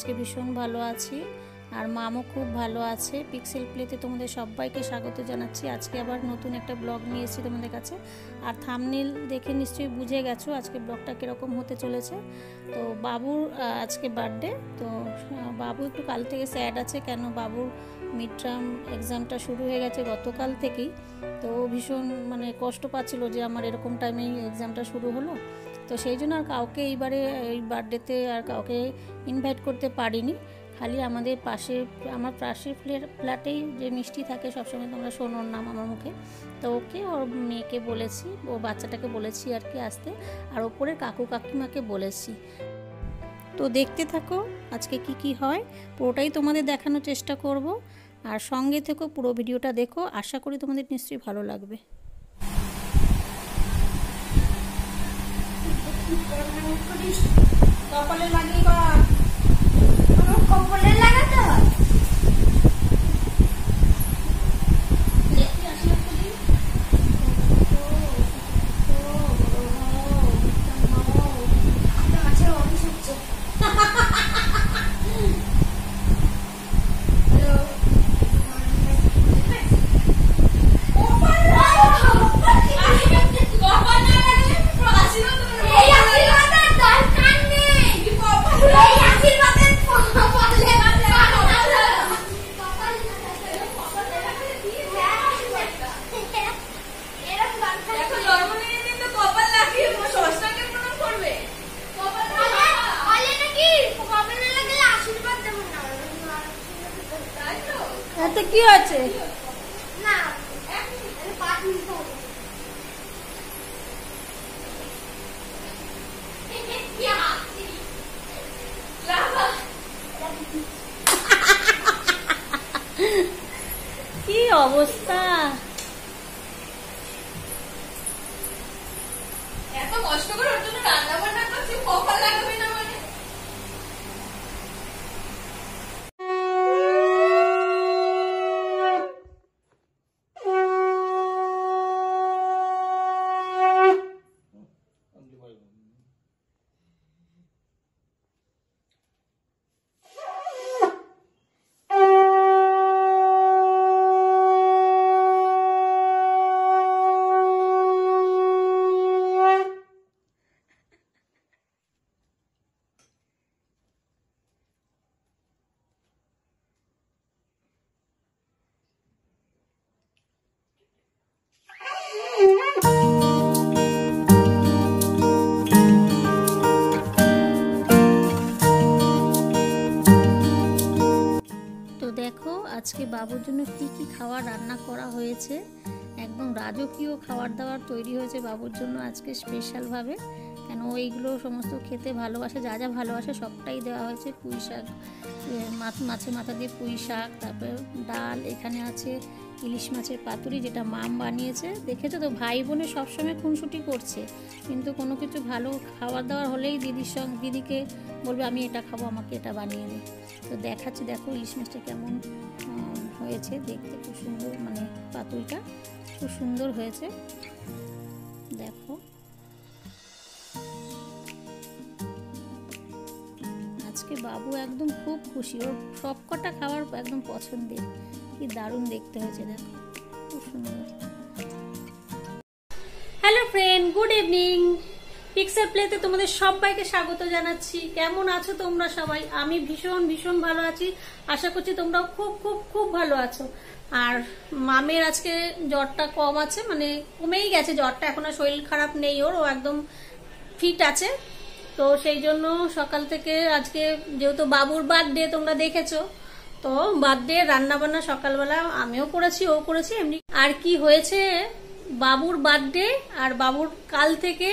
আজকে ভীষণ ভালো আছি আর মামও খুব ভালো আছে। পিক্সেল প্লেতে তোমাদের সবাইকে স্বাগত জানাচ্ছি। আজকে আবার নতুন একটা ব্লগ নিয়ে এসেছি তোমাদের কাছে। আর থাম্বনেল দেখে নিশ্চয়ই বুঝে গেছো আজকে ব্লগটা কীরকম হতে চলেছে। তো বাবুর আজকে বার্থডে, তো বাবু একটু কাল থেকে স্যাড আছে, কেন বাবুর মিড টার্ম এক্সামটা শুরু হয়ে গেছে গতকাল থেকেই। তো ভীষণ কষ্ট পাচ্ছিল যে আমার এরকম টাইমেই এক্সামটা শুরু হলো। তো সেই জন্য আর কাউকে এইবারে এই বার্থডেতে আর কাউকে ইনভাইট করতে পারিনি। খালি আমার পাশের ফ্ল্যাটেই যে মিষ্টি থাকে সবসময়, তোমরা শোনোর নাম আমার মুখে, তো ওকে ওর মেয়েকে বলেছি, ও বাচ্চাটাকে বলেছি আর কি আসতে, আর ওপরে কাকু কাকিমাকে বলেছি। তো দেখতে থাকো আজকে কি হয়, পুরোটাই তোমাদের দেখানোর চেষ্টা করব। আর সঙ্গে থেকো, পুরো ভিডিওটা দেখো, আশা করি তোমাদের নিশ্চয়ই ভালো লাগবে। কপালে লাগিয়ে কপালে লাগাতে হয়। কি আছে না কি অবস্থা, এত কষ্ট করে ওর জন্য রান্না বান্না করছি, কপাল লাগাবে না মানে। আজকে বাবুর জন্য কি খাবার রান্না করা হয়েছে, একদম রাজকীয় খাবার দাবার তৈরি হয়েছে বাবুর জন্য আজকে স্পেশালভাবে। কেন এইগুলো সমস্ত খেতে ভালোবাসে, যা যা ভালোবাসে সবটাই দেওয়া হয়েছে। পুঁই শাক, মাছের মাথা দিয়ে পুঁই শাক, তারপরে ডাল, এখানে আছে ইলিশ মাছের পাতুরি যেটা মাম বানিয়েছে। দেখেছো তো, ভাই বোনে সবসময় খুনসুটি করছে, কিন্তু কোনো কিছু ভালো খাবার দাবার হলেই দিদিকে বলবে আমি এটা খাবো, আমাকে এটা বানিয়ে দে। তো দেখাচ্ছি, দেখো ইলিশ মাছটা কেমন হয়েছে দেখতে, খুব সুন্দর, পাতুরিটা খুব সুন্দর হয়েছে। দেখো আজকে বাবু একদম খুব খুশি, ওর সব কটা খাবার একদম পছন্দের। কি দারুণ দেখতে হয়েছে, দেখো খুব সুন্দর। Hello friend, good evening. Pixel প্লেতে তোমাদের সবাইকে স্বাগত জানাচ্ছি। কেমন আছো তোমরা সবাই? আমি ভীষণ ভালো আছি, আশা করছি তোমরাও খুব খুব খুব ভালো আছো। আর মামের আজকে জ্বরটা কম আছে, কমেই গেছে জ্বরটা, এখন আর শরীর খারাপ নেই ওর, ও একদম ফিট আছে। তো সেই জন্য সকাল থেকে আজকে যেহেতু বাবুর বার্থডে তোমরা দেখেছো, তো বার্থডে রান্না বান্না সকালবেলা আমিও করেছি, ও করেছি এমনি। আর কি হয়েছে, বাবুর বার্থডে আর বাবুর কাল থেকে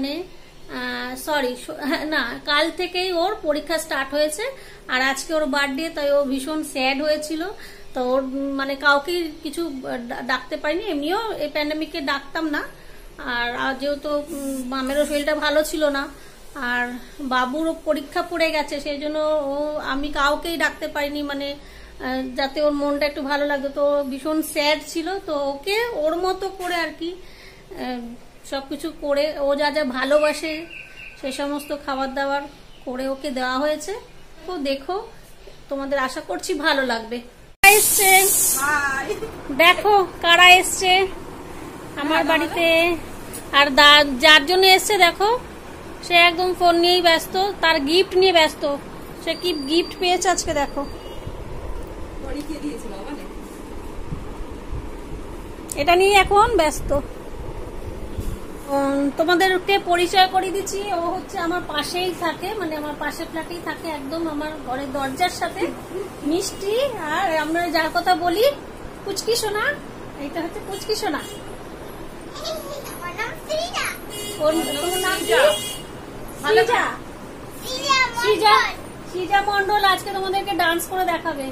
কাল থেকেই ওর পরীক্ষা স্টার্ট হয়েছে, আর আজকে ওর বার্থডে, তাই ও ভীষণ স্যাড হয়েছিল। তো ওর কাউকে কিছু ডাকতে পারিনি, এমনিও এই প্যান্ডামিকে ডাকতাম না। আর যেহেতু মামেরও শরীরটা ভালো ছিল না, আর বাবুরও পরীক্ষা পড়ে গেছে, সেই জন্য আমি কাউকেই ডাকতে পারিনি, যাতে ওর মনটা একটু ভালো লাগতো। তো ভীষণ স্যাড ছিল, তো ওকে ওর মতো করে আর কি সবকিছু করে, ও যা যা ভালোবাসে সে সমস্ত খাবার দাবার করে ওকে দেওয়া হয়েছে। তো দেখো, তোমাদের আশা করছি ভালো লাগবে। এসছে দেখো কারা এসছে আমার বাড়িতে, আর যার জন্য এসছে দেখো সে একদম ফোন নিয়েই ব্যস্ত, তার গিফট নিয়ে ব্যস্ত। সে কি গিফট পেয়েছে আজকে দেখো। এটা নিয়ে এখন ব্যস্ত। তোমাদেরকে পরিচয় করিয়ে দিচ্ছি, ও হচ্ছে আমার পাশেই থাকে, মানে আমার পাশে ফ্ল্যাটেই থাকে, একদম আমার ঘরের দরজার সাথে। মিষ্টি, আর আমরা যার কথা বলি পুচকি সোনা, এইটা হচ্ছে পুচকি সোনা। সৃজা মন্ডল আজকে তোমাদেরকে ডান্স করে দেখাবে।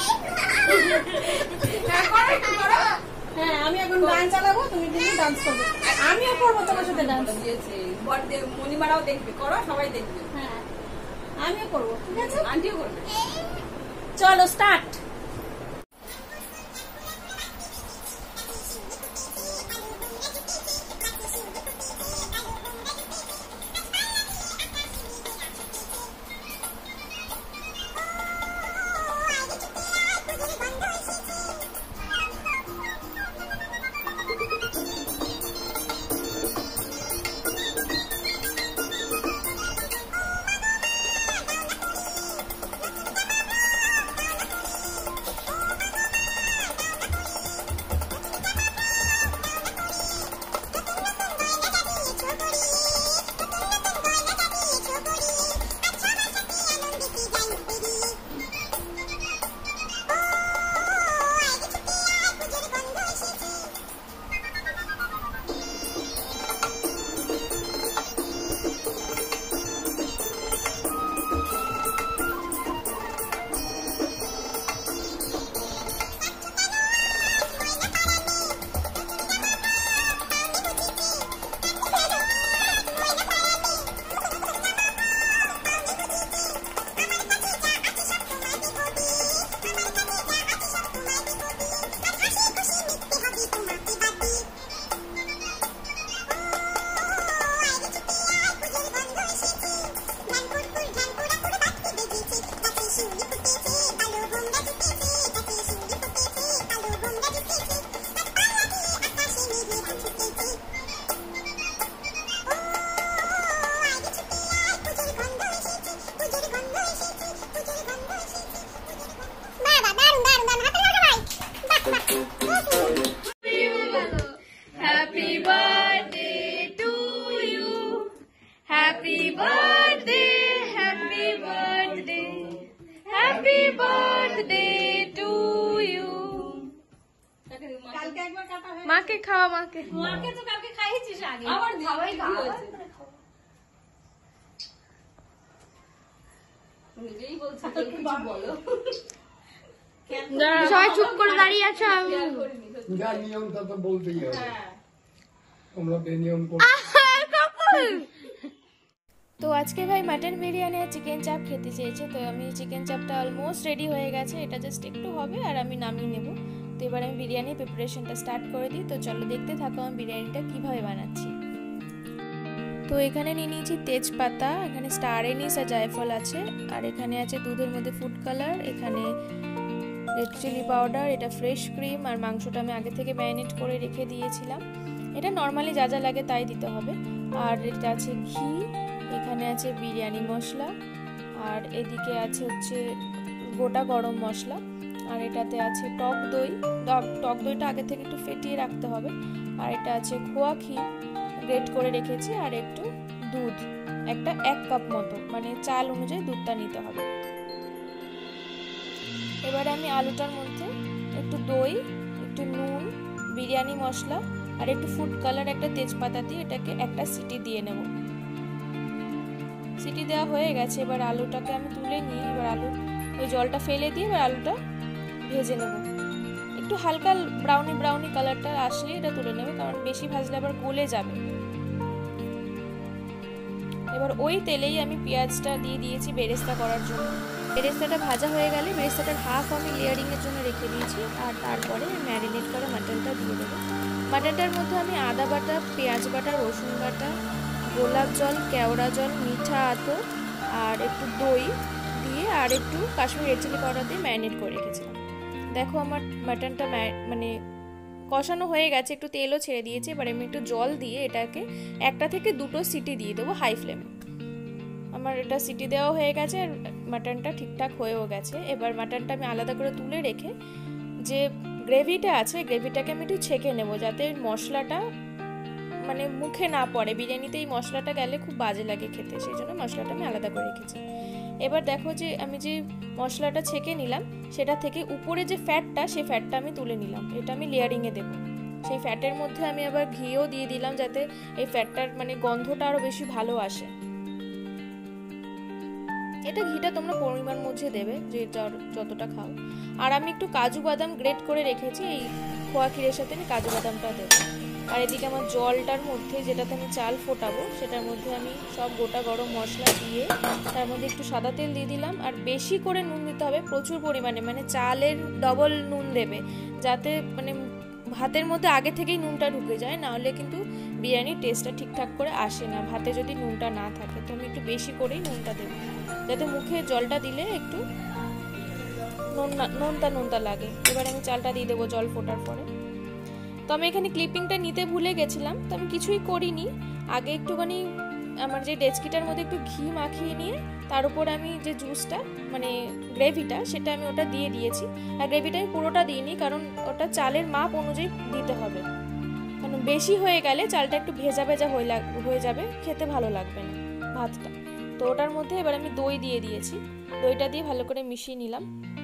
হ্যাঁ, আমি এখন গান চালাবো, তুমি কিন্তু ডান্স করবে, আমিও করবো তোমার সাথে ডান্স। মণিমারাও দেখবে, করো, সবাই দেখবে। হ্যাঁ, আমিও করবো, ঠিক আছে, আন্টিও করবে। চলো start. Happy birthday to you. Happy birthday, happy birthday, happy birthday to you. মাকে খাওয়া, মাকে তো কালকে খাইয়েছিস আগে, আবার খাওয়াই নিজেই বলছি কিছু বলো। সবাই চুপ করে দাঁড়িয়ে আছো। যা নিয়ম তা তো বলতেই হবে, তোমরা বেনিয়ম করো। তো আজকে ভাই মাটন বিরিয়ানি আর চিকেন চাপ খেতে চেয়েছে, তো আমি চিকেন চাপটা অলমোস্ট রেডি হয়ে গেছে, এটা জাস্ট একটু হবে আর আমি নামিয়ে নেব। তো এবার আমি বিরিয়ানি প্রিপারেশনটা স্টার্ট করে দিই। তো চলো দেখতে থাকো আমি বিরিয়ানিটা কীভাবে বানাচ্ছি। তো এখানে নিয়ে নিয়েছি তেজপাতা, এখানে স্টার এনিস আর জায়ফল আছে, আর এখানে আছে দুধের মধ্যে ফুড কালার, এখানে রেড চিলি পাউডার, এটা ফ্রেশ ক্রিম, আর মাংসটা আমি আগে থেকে ম্যারিনেট করে রেখে দিয়েছিলাম। এটা নর্মালি যা যা লাগে তাই দিতে হবে। আর এটা আছে ঘি, এখানে আছে বিরিয়ানি মশলা, আর এদিকে আছে হচ্ছে গোটা গরম মশলা, আর এটাতে আছে টক দই। টক দইটা আগে থেকে একটু ফেটিয়ে রাখতে হবে। আর এটা আছে খোয়া ক্ষীর গ্রেট করে রেখেছি, আর একটু দুধ, একটা 1 কাপ মতো, মানে চাল অনুযায়ী দুধটা নিতে হবে। এবারে আমি আলুটার মধ্যে একটু দই, একটু নুন, বিরিয়ানি মশলা আর একটু ফুড কালার, একটা তেজপাতা দিয়ে এটাকে একটা সিটি দিয়ে নেব। সিটি দেওয়া হয়ে গেছে, এবার আলুটাকে আমি তুলে নিয়ে এবার আলু ওই জলটা ফেলে দিয়ে এবার আলুটা ভেজে নেব। একটু হালকা ব্রাউনি ব্রাউনি কালারটা আসলে এটা তুলে নেবে, কারণ বেশি ভাজলে আবার গলে যাবে। এবার ওই তেলেই আমি পেঁয়াজটা দিয়ে দিয়েছি বেরেস্তা করার জন্য। বেরেস্তাটা ভাজা হয়ে গেলে বেরেস্তাটার হাফ আমি লেয়ারিংয়ের জন্য রেখে দিয়েছি, আর তারপরে ম্যারিনেট করা মাটনটা দিয়ে দেবো। মাটনটার মধ্যে আমি আদা বাটা, পেঁয়াজ বাটা, রসুন বাটা, গোলাপ জল, কেওড়া জল, মিঠা আতর আর একটু দই দিয়ে আর একটু কাশ্মীরি রেড চিলি পাউডার দিয়ে ম্যারিনেট করে রেখেছিলাম। দেখো আমার মাটনটা মানে কষানো হয়ে গেছে, একটু তেলও ছেড়ে দিয়েছে। এবার আমি একটু জল দিয়ে এটাকে 1টা থেকে 2টো সিটি দিয়ে দেবো হাই ফ্লেমে। আমার এটা সিটি দেওয়া হয়ে গেছে আর মাটনটা ঠিকঠাক হয়েও গেছে। এবার মাটনটা আমি আলাদা করে তুলে রেখে যে গ্রেভিটা আছে, গ্রেভিটাকে আমি একটু ছেঁকে নেবো যাতে মশলাটা মানে মুখে না পড়ে। বিরিয়ানিতে এই মশলাটা গেলে খুব বাজে লাগে খেতে, সেই জন্য মশলাটা আমি আলাদা করে রেখেছি। এবার দেখো যে আমি যে মশলাটা ছেঁকে নিলাম সেটা থেকে উপরে যে ফ্যাটটা, সেই ফ্যাটটা আমি তুলে নিলাম। এটা আমি লেয়ারিংয়ে দেবো। সেই ফ্যাটের মধ্যে আমি আবার ঘিও দিয়ে দিলাম যাতে এই ফ্যাটটার মানে গন্ধটা আরও বেশি ভালো আসে। এটা ঘিটা তোমরা পরিমাণ মধ্যে দেবে, যে যতটা খাও। আর আমি একটু কাজু বাদাম গ্রেট করে রেখেছি, এই খোয়া ক্ষীরের সাথে আমি কাজু বাদামটা দেবো। আর এদিকে আমার জলটার মধ্যে যেটাতে আমি চাল ফোটাবো সেটার মধ্যে আমি সব গোটা গরম মশলা দিয়ে তার মধ্যে একটু সাদা তেল দিয়ে দিলাম। আর বেশি করে নুন দিতে হবে, প্রচুর পরিমাণে, মানে চালের ডবল নুন দেবে যাতে মানে ভাতের মধ্যে আগে থেকেই নুনটা ঢুকে যায়, না হলে কিন্তু বিরিয়ানির টেস্টটা ঠিকঠাক করে আসে না ভাতে যদি নুনটা না থাকে। তো আমি একটু বেশি করেই নুনটা দেবো যাতে মুখে জলটা দিলে একটু নোনতা লাগে। এবার আমি চালটা দিয়ে দেবো জল ফোটার পরে। তো আমি এখানে ক্লিপিংটা নিতে ভুলে গেছিলাম, তো আমি কিছুই করিনি। আগে একটুখানি আমার যে ডেচকিটার মধ্যে একটু ঘি মাখিয়ে নিয়ে তার উপর আমি যে জুসটা মানে গ্রেভিটা সেটা আমি ওটা দিয়ে দিয়েছি। আর গ্রেভিটা আমি পুরোটা দিইনি, কারণ ওটা চালের মাপ অনুযায়ী দিতে হবে, কারণ বেশি হয়ে গেলে চালটা একটু ভেজা ভেজা হয়ে যাবে, খেতে ভালো লাগবে না ভাতটা। তো ওটার মধ্যে এবার আমি দই দিয়ে দিয়েছি, দইটা দিয়ে ভালো করে মিশিয়ে নিলাম।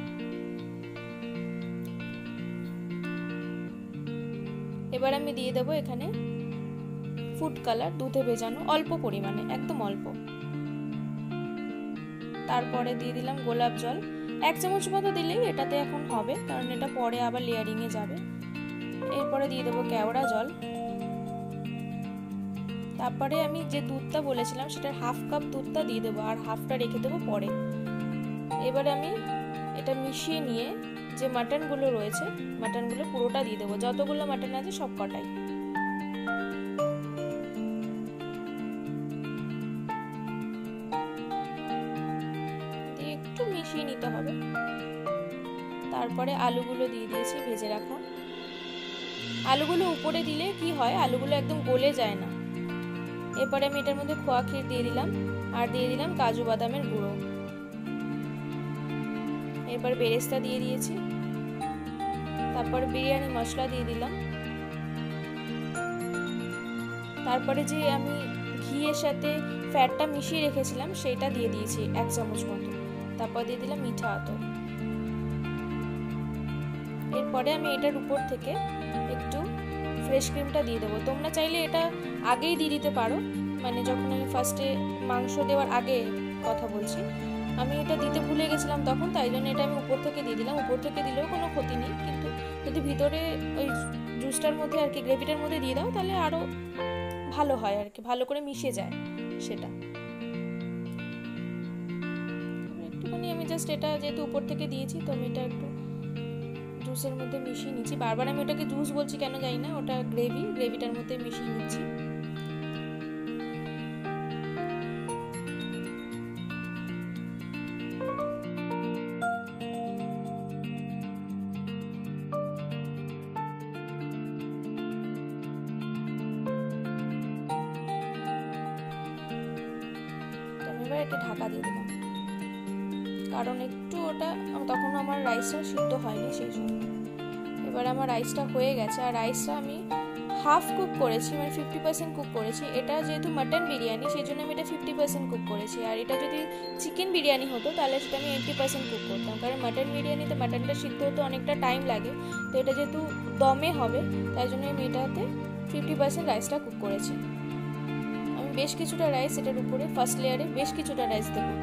এবার আমি দিয়ে দেবো এখানে ফুড কালার, দুধে ভেজানো, অল্প পরিমাণে, একদম অল্প। তারপরে দিয়ে দিলাম গোলাপ জল, 1 চামচ মতো দিলেই এটাতে এখন হবে, কারণ এটা পরে আবার লেয়ারিংয়ে যাবে। এরপরে দিয়ে দেবো কেওড়া জল। তারপরে আমি যে দুধটা বলেছিলাম সেটার 1/2 কাপ দুধটা দিয়ে দেবো, আর হাফটা রেখে দেবো পরে। এবারে আমি এটা মিশিয়ে নিয়ে যে মাটনগুলো রয়েছে মাটনগুলো পুরোটা দিয়ে দেবো, যতগুলো মাটন আছে সব কটাই। একটু মিশিয়ে নিতে হবে। তারপরে আলুগুলো দিয়ে দিয়েছি ভেজে রাখা। আলুগুলো উপরে দিলে কি হয়, আলুগুলো একদম গলে যায় না। এরপরে আমি এটার মধ্যে খোয়া ক্ষীর দিয়ে দিলাম আর দিয়ে দিলাম কাজু বাদামের গুঁড়ো। এরপর বেরেস্তা দিয়ে দিয়েছি, তারপর বিরিয়ানি মশলা দিয়ে দিলাম। তারপরে যে আমি ঘিয়ের সাথে ফ্যাটটা মিশিয়ে রেখেছিলাম সেটা দিয়ে দিয়েছি 1 চামচ মতো। তারপর দিয়ে দিলাম মিঠা আতর। এরপরে আমি এটার উপর থেকে একটু ফ্রেশ ক্রিমটা দিয়ে দেবো। তোমরা চাইলে এটা আগেই দিয়ে দিতে পারো, মানে যখন আমি ফার্স্টে মাংস দেওয়ার আগে কথা বলছি, আমি এটা দিতে ভুলে গেছিলাম তখন, তাই জন্য এটা আমি উপর থেকে দিয়ে দিলাম। উপর থেকে দিলেও কোনো ক্ষতি নেই, কিন্তু যদি ভিতরে ওই জুসটার মধ্যে আর কি গ্রেভিটার মধ্যে দিয়ে দাও তাহলে আরও ভালো হয় আর কি, ভালো করে মিশে যায় সেটা। একটুখানি আমি জাস্ট এটা যেহেতু উপর থেকে দিয়েছি তো আমি এটা একটু জুসের মধ্যে মিশিয়ে নিচ্ছি। বারবার আমি ওটাকে জুস বলছি কেন জানি না, ওটা গ্রেভিটার মধ্যে মিশিয়ে নিচ্ছি। এটা ঢাকা দিয়ে দিলাম, কারণ একটু ওটা তখন আমার রাইসটা সিদ্ধ হয়নি সেই জন্য। এবার আমার রাইসটা হয়ে গেছে, আর রাইসটা আমি হাফ কুক করেছি, মানে 50% কুক করেছি। এটা যেহেতু মাটন বিরিয়ানি সেই জন্য আমি এটা 50% কুক করেছি, আর এটা যদি চিকেন বিরিয়ানি হতো তাহলে সেটা আমি 80% কুক করতাম, কারণ মাটন বিরিয়ানিতে মাটনটা সিদ্ধ হতে অনেকটা টাইম লাগে। তো এটা যেহেতু দমে হবে তাই জন্য আমি এটাতে 50% রাইসটা কুক করেছি। আমি বেশ কিছুটা রাইস এটার উপরে ফার্স্ট লেয়ারে বেশ কিছুটা রাইস দেবো।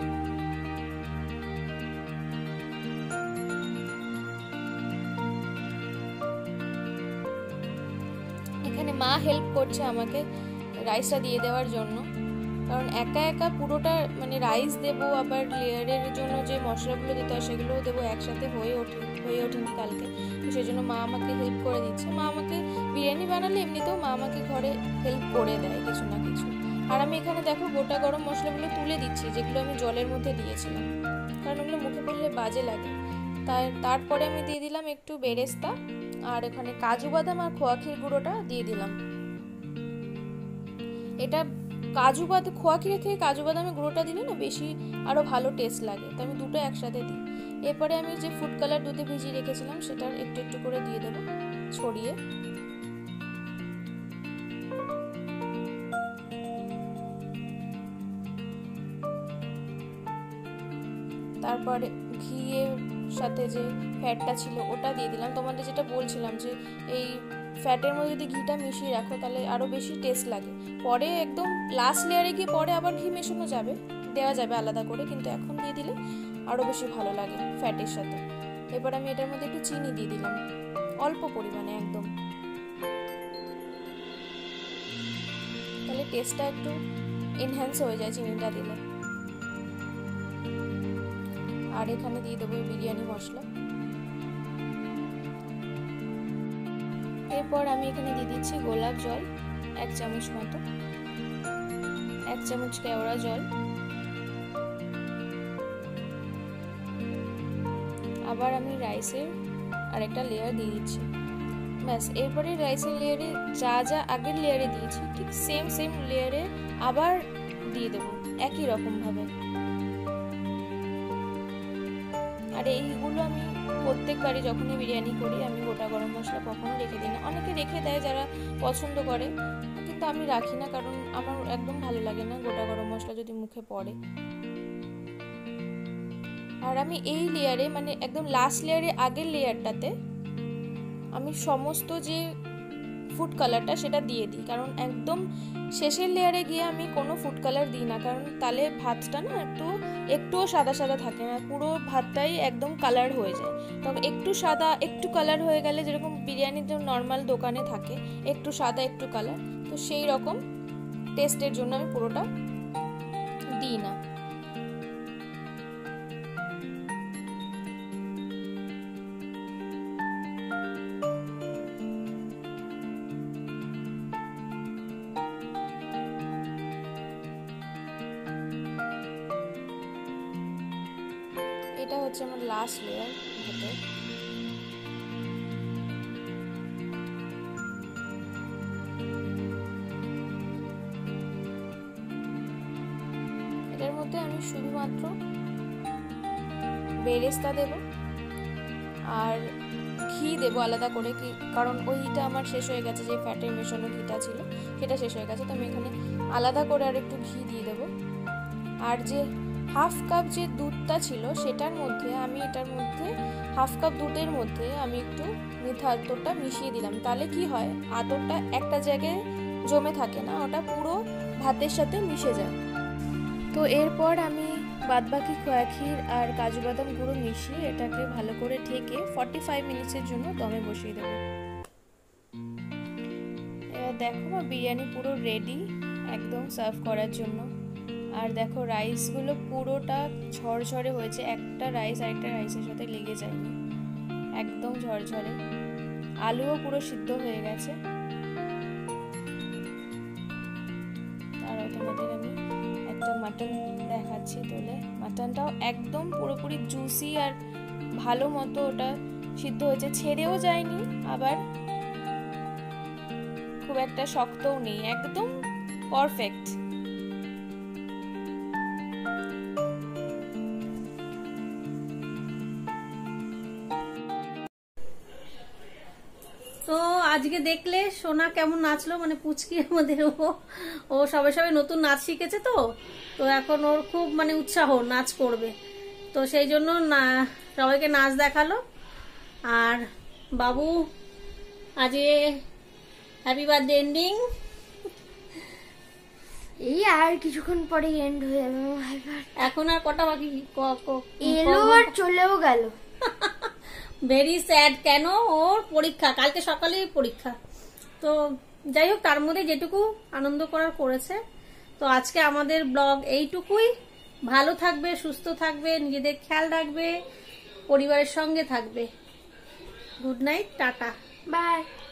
এখানে মা হেল্প করছে আমাকে রাইসটা দিয়ে দেওয়ার জন্য, কারণ একা একা পুরোটা মানে রাইস দেবো, আবার লেয়ারের জন্য যে মশলাগুলো দিতে হয় সেগুলোও দেবো, একসাথে হয়ে ওঠেনি কালকে। তো সেই জন্য মা আমাকে হেল্প করে দিচ্ছে। মা আমাকে বিরিয়ানি বানালে এমনিতেও মা আমাকে ঘরে হেল্প করে দেয় কিছু না কিছু। আর আমি এখানে দেখো গোটা গরম মশলাগুলো তুলে দিচ্ছি, যেগুলো আমি জলের মধ্যে দিয়েছিলাম। কারণ ওগুলো মুখে পড়লে বাজে লাগে। তারপরে আমি দিয়ে দিলাম একটু বেরেস্তা, আর এখানে কাজু বাদাম আর খোয়া ক্ষীর গুঁড়োটা দিয়ে দিলাম। এটা খোয়া ক্ষীরের থেকে কাজু বাদামের গুঁড়োটা দিলে না বেশি আরো ভালো টেস্ট লাগে, তো আমি দুটো একসাথে দিই। এরপরে আমি যে ফুড কালার দুধে ভিজিয়ে রেখেছিলাম সেটা একটু একটু করে দিয়ে দেবো ছড়িয়ে। তারপরে ঘিয়ের সাথে যে ফ্যাটটা ছিল ওটা দিয়ে দিলাম। তোমাদের যেটা বলছিলাম যে এই ফ্যাটের মধ্যে যদি ঘিটা মিশিয়ে রাখো তাহলে আরো বেশি টেস্ট লাগে। পরে একদম লাস্ট লেয়ারে গিয়ে পরে আবার ঘি মেশানো দেওয়া যাবে আলাদা করে, কিন্তু এখন দিয়ে দিলে আরো বেশি ভালো লাগে ফ্যাটের সাথে। এবার আমি এটার মধ্যে একটু চিনি দিয়ে দিলাম, অল্প পরিমাণে একদম, তাহলে টেস্টটা একটু এনহ্যান্স হয়ে যায় চিনিটা দিলে। আর এখানে দিয়ে দেবো বিরিয়ানি মশলা। এরপর আমি এখানে দিয়ে দিচ্ছি গোলাপ জল 1 চামচ মতো, 1 চামচ কেওড়া জল, আবার আমি রাইসের আরেকটা লেয়ার দিয়ে দিচ্ছি। ব্যাস, এরপরে রাইসের লেয়ারে যা যা আগের লেয়ারে দিয়েছি ঠিক সেম লেয়ারে আবার দিয়ে দেবো একই রকম ভাবে। আর এইগুলো আমি প্রত্যেকবারই যখনই বিরিয়ানি করি আমি গোটা গরম মশলা কখনো রেখে দিই না। অনেকে রেখে দেয় যারা পছন্দ করে, কিন্তু আমি রাখি না, কারণ আমার একদম ভালো লাগে না গোটা গরম মশলা যদি মুখে পড়ে। আর আমি এই লেয়ারে মানে একদম লাস্ট লেয়ারে আগের লেয়ারটাতে আমি সমস্ত যে ফুড কালারটা সেটা দিয়ে দিই, কারণ একদম শেষের লেয়ারে গিয়ে আমি কোনো ফুড কালার দিই না, কারণ তাহলে ভাতটা না একটুও সাদা সাদা থাকে না, পুরো ভাতটাই একদম কালার হয়ে যায়। তবে একটু সাদা একটু কালার হয়ে গেলে যেরকম বিরিয়ানির যে নর্মাল দোকানে থাকে একটু সাদা একটু কালার, তো সেই রকম টেস্টের জন্য আমি পুরোটা দিই না। এটা হচ্ছে আমার লাস্ট লেয়ার ভাতের। এটার মধ্যে আমি শুধুমাত্র বেরেস্তা দেব আর ঘি দেব আলাদা করে, কারণ ওইটা আমার শেষ হয়ে গেছে, যে ফ্যাটের মেশানো ঘিটা ছিল সেটা শেষ হয়ে গেছে, তো আমি এখানে আলাদা করে আর একটু ঘি দিয়ে দেবো। আর যে হাফ কাপ যে দুধটা ছিল সেটার মধ্যে আমি এটার মধ্যে হাফ কাপ দুধের মধ্যে আমি একটু মিঠা আতরটা মিশিয়ে দিলাম, তাহলে কি হয় আতরটা একটা জায়গায় জমে থাকে না, ওটা পুরো ভাতের সাথে মিশে যায়। তো এরপর আমি বাদবাকি খোয়া ক্ষীর আর কাজু বাদাম গুঁড়ো মিশিয়ে এটাকে ভালো করে ঢেকে 45 মিনিটের জন্য দমে বসিয়ে দেবো। এবার দেখো বিরিয়ানি পুরো রেডি একদম সার্ভ করার জন্য। আর দেখো রাইসগুলো পুরোটা ঝরঝরে হয়েছে, একটা রাইস আরেকটা রাইসের সাথে লেগে যায়নি, একদম ঝরঝরে। আলুও পুরো সিদ্ধ হয়ে গেছে। আর তোমাদের আমি একটা মাটন দেখাচ্ছি তোলে। মাটনটাও একদম পুরোপুরি জুসি আর ভালো মতো ওটা সিদ্ধ হয়েছে, ছেড়েও যায়নি আবার খুব একটা শক্তও নেই, একদম পারফেক্ট। তো আজকে দেখলে সোনা কেমন নাচলো, মানে পুচকি আমাদের ও সবে সবে নতুন নাচ শিখেছে, তো এখন ওর খুব মানে উৎসাহ নাচ করবে, তো সেই জন্য সবাইকে নাচ দেখালো। আর বাবু আজকে হ্যাপি বার্থডে এন্ডিং, এই আর কিছুক্ষণ পরে এন্ড হয়ে যাবে। এখন আর কটা বাকি? এলো আর চলেও গেল। ভেরি স্যাড, কেন ওর পরীক্ষা, কালকে সকালেই পরীক্ষা। তো যাই হোক, তার মধ্যে যেটুকু আনন্দ করার করেছে। তো আজকে আমাদের ব্লগ এইটুকুই। ভালো থাকবে, সুস্থ থাকবে, নিজেদের খেয়াল রাখবে, পরিবারের সঙ্গে থাকবে। Good night, tata, by.